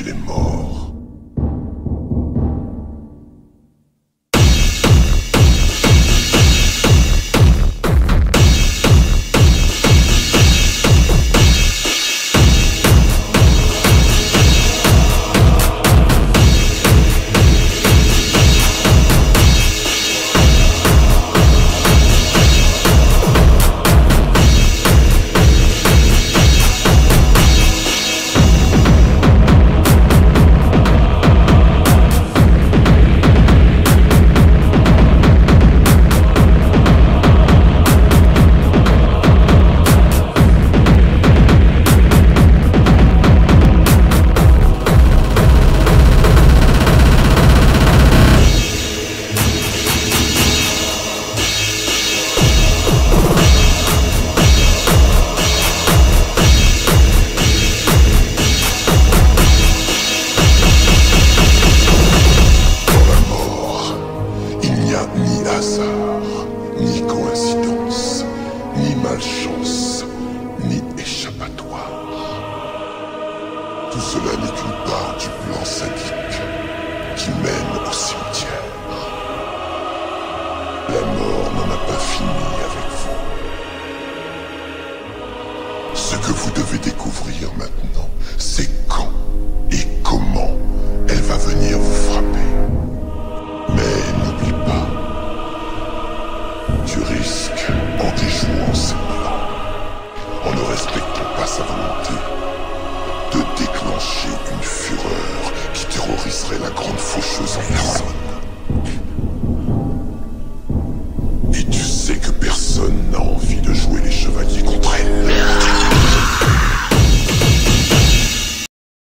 les morts. Ni coïncidence, ni malchance, ni échappatoire. Tout cela n'est qu'une part du plan sadique qui mène au cimetière. La mort n'en a pas fini avec vous. Ce que vous devez découvrir maintenant, c'est quand et comment elle va venir vous frapper. Mais n'oublie pas, tu risques, en déjouant ses plans, en ne respectant pas sa volonté, de déclencher une fureur qui terroriserait la grande faucheuse en personne.